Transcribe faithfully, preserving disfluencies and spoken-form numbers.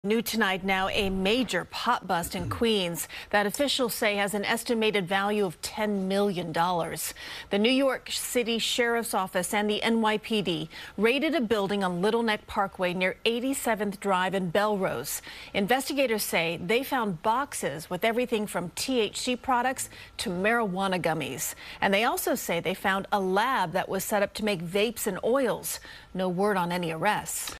New tonight now, a major pot bust in Queens that officials say has an estimated value of ten million dollars. The New York City Sheriff's Office and the N Y P D raided a building on Little Neck Parkway near eighty-seventh Drive in Belrose. Investigators say they found boxes with everything from T H C products to marijuana gummies. And they also say they found a lab that was set up to make vapes and oils. No word on any arrests.